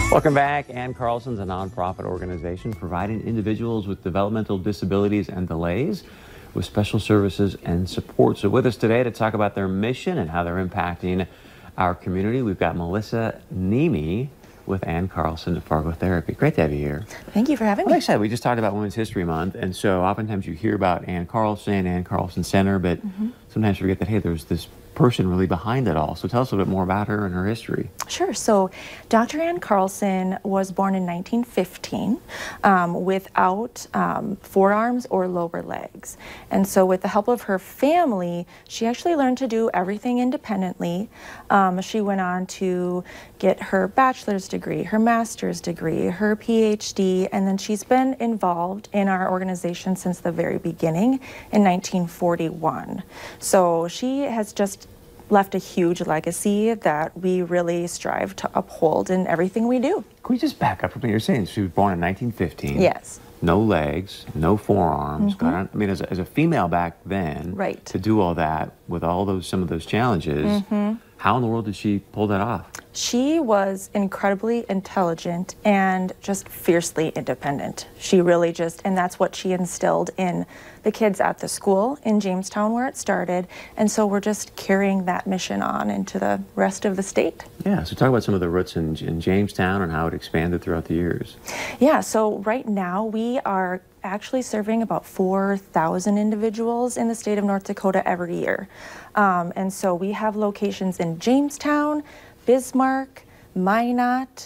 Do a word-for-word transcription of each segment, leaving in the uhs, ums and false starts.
Welcome back. Ann Carlson's a nonprofit organization providing individuals with developmental disabilities and delays with special services and support. So with us today to talk about their mission and how they're impacting our community, we've got Melissa Niemi with Ann Carlson at Fargo Therapy. Great to have you here. Thank you for having me. Like I said, we just talked about Women's History Month, and so oftentimes you hear about Ann Carlson, Ann Carlson Center, but mm-hmm. sometimes you forget that, hey, there's this person really behind it all. So tell us a bit more about her and her history. Sure. So Doctor Ann Carlson was born in nineteen fifteen um, without um, forearms or lower legs. And so with the help of her family, she actually learned to do everything independently. Um, she went on to get her bachelor's degree, her master's degree, her P H D, and then she's been involved in our organization since the very beginning in nineteen forty-one. So she has just left a huge legacy that we really strive to uphold in everything we do. Can we just back up from what you're saying? She was born in nineteen fifteen. Yes. No legs, no forearms. Mm-hmm. Got on, I mean, as a, as a female back then, right, to do all that with all those some of those challenges, mm-hmm. how in the world did she pull that off? She was incredibly intelligent and just fiercely independent. She really just, and that's what she instilled in the kids at the school in Jamestown where it started. And so we're just carrying that mission on into the rest of the state. Yeah, so talk about some of the roots in, in Jamestown and how it expanded throughout the years. Yeah, so right now we are actually serving about four thousand individuals in the state of North Dakota every year. Um, and so we have locations in Jamestown, Bismarck, Minot,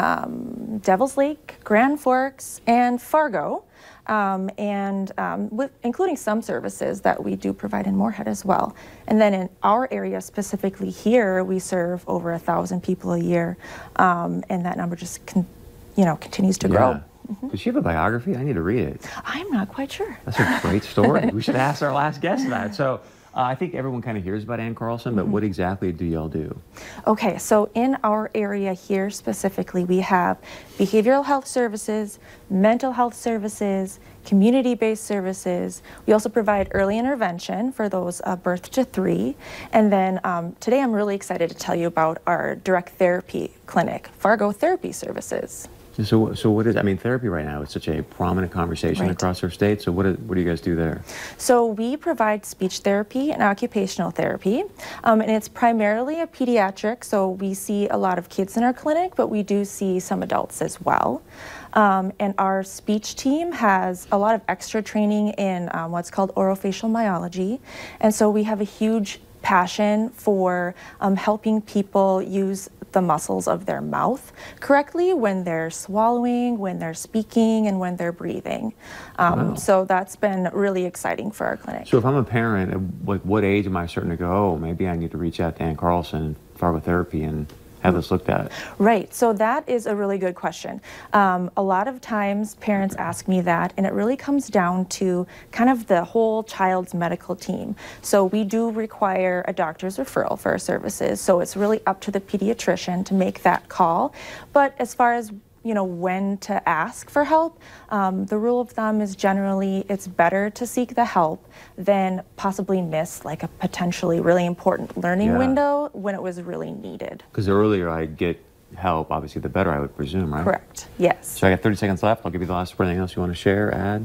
um, Devils Lake, Grand Forks, and Fargo, um, and um, with, including some services that we do provide in Moorhead as well. And then in our area specifically here, we serve over a thousand people a year, um, and that number just con you know continues to yeah. grow. Mm-hmm. Does she have a biography? I need to read it. I'm not quite sure. That's a great story. We should ask our last guest that. So uh, I think everyone kind of hears about Ann Carlson, but mm-hmm. what exactly do y'all do? Okay, so in our area here specifically, we have behavioral health services, mental health services, community-based services. We also provide early intervention for those uh, birth to three. And then um, today I'm really excited to tell you about our direct therapy clinic, Fargo Therapy Services. So, so what is, I mean, therapy right now is such a prominent conversation right. across our state. So what do, what do you guys do there? So we provide speech therapy and occupational therapy. Um, and it's primarily a pediatric, so we see a lot of kids in our clinic, but we do see some adults as well. Um, and our speech team has a lot of extra training in um, what's called orofacial myology. And so we have a huge passion for um, helping people use the muscles of their mouth correctly when they're swallowing, when they're speaking, and when they're breathing. Um, wow. So that's been really exciting for our clinic. So if I'm a parent, at what, what age am I starting to go, oh, maybe I need to reach out to Ann Carlson and Fargo Therapy and have this looked at? Right, so that is a really good question. Um, a lot of times parents ask me that, and it really comes down to kind of the whole child's medical team. So we do require a doctor's referral for our services, so it's really up to the pediatrician to make that call. But as far as you know, when to ask for help, um, the rule of thumb is generally it's better to seek the help than possibly miss like a potentially really important learning yeah. window when it was really needed. Because the earlier I get help, obviously the better, I would presume, right? Correct, yes. So I got thirty seconds left. I'll give you the last word. Anything else you want to share, add?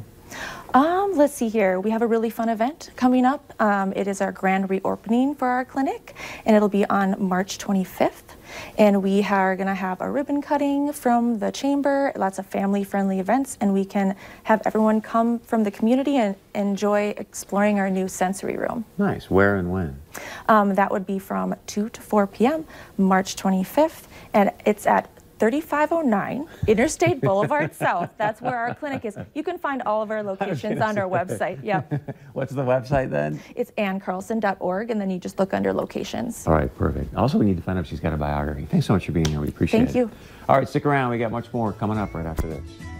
Um, let's see here. We have a really fun event coming up. Um, it is our grand reopening for our clinic, and it'll be on March twenty-fifth. And we are going to have a ribbon cutting from the chamber, lots of family-friendly events, and we can have everyone come from the community and enjoy exploring our new sensory room. Nice. Where and when? Um, that would be from two to four p m, March twenty-fifth, and it's at thirty-five oh nine Interstate Boulevard South. That's where our clinic is. You can find all of our locations on our website. Yep. What's the website then? It's ann carlson dot org, and then you just look under locations. All right, perfect. Also, we need to find out if she's got a biography. Thanks so much for being here. We appreciate Thank it. you. All right, stick around. We got much more coming up right after this.